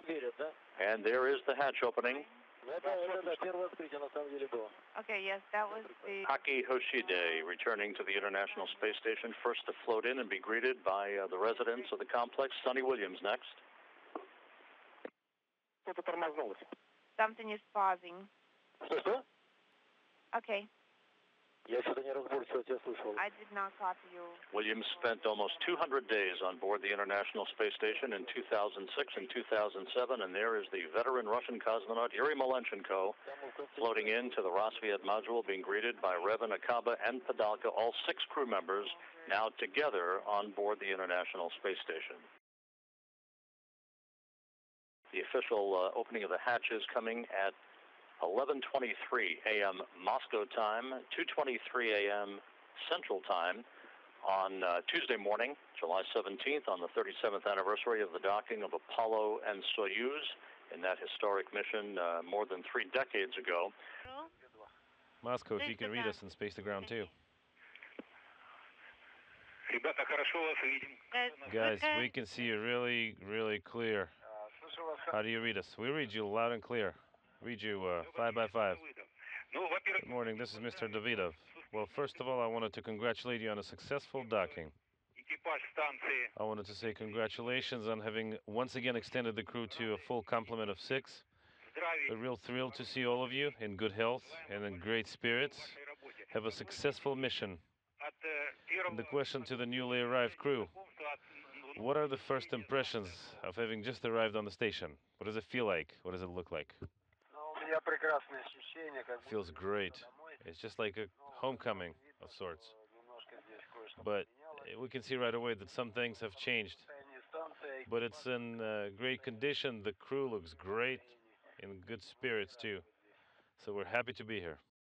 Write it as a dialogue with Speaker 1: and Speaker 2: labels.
Speaker 1: And there is the hatch opening.
Speaker 2: Okay, yes, that was the...
Speaker 1: Aki Hoshide returning to the International Space Station, first to float in and be greeted by the residents of the complex. Suni Williams next.
Speaker 2: Something is pausing. Okay. I did not copy you.
Speaker 1: Williams spent almost 200 days on board the International Space Station in 2006 and 2007, and there is the veteran Russian cosmonaut Yuri Malenchenko floating into the Rassvet module, being greeted by Revin, Acaba, and Padalka, all 6 crew members now together on board the International Space Station. The official opening of the hatches coming at 11:23 a.m. Moscow time, 2:23 a.m. Central Time on Tuesday morning, July 17th, on the 37th anniversary of the docking of Apollo and Soyuz in that historic mission more than 3 decades ago.
Speaker 3: Moscow, if you can read us and space the ground too. Guys, we can see you really, really clear. How do you read us? We read you loud and clear. Read you 5 by 5. Good morning, this is Mr. Davidov. Well, first of all, I wanted to congratulate you on a successful docking. I wanted to say congratulations on having once again extended the crew to a full complement of 6. A real thrill to see all of you in good health and in great spirits. Have a successful mission. And the question to the newly arrived crew: what are the first impressions of having just arrived on the station? What does it feel like? What does it look like? Feels great. It's just like a homecoming of sorts. But we can see right away that some things have changed. But it's in great condition. The crew looks great, in good spirits too. So we're happy to be here.